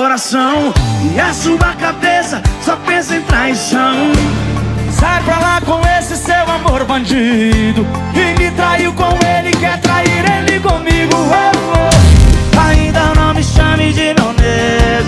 coração e a sua cabeça só pensa em traição. Sai pra lá com esse seu amor bandido, que me traiu com ele, quer trair ele comigo. Ainda não me chame de meu negro.